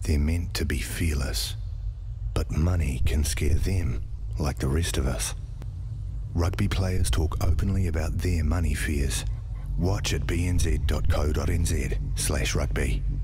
They're meant to be fearless, but money can scare them like the rest of us. Rugby players talk openly about their money fears. Watch at bnz.co.nz/rugby.